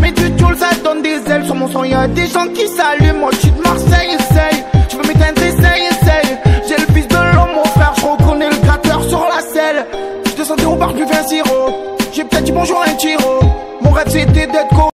mets du tool, ça donne des ailes. Sur mon son y'a des gens qui s'allument. Moi j'suis de Marseille, essaye. Tu veux m'éteindre, essaye. J'ai le fils de l'homme, mon frère. J'reconnais le gratteur sur la selle. J'descendais au bar, buvais un sirop. J'ai peut-être dit bonjour à un tiro. Mon rêve c'était d'être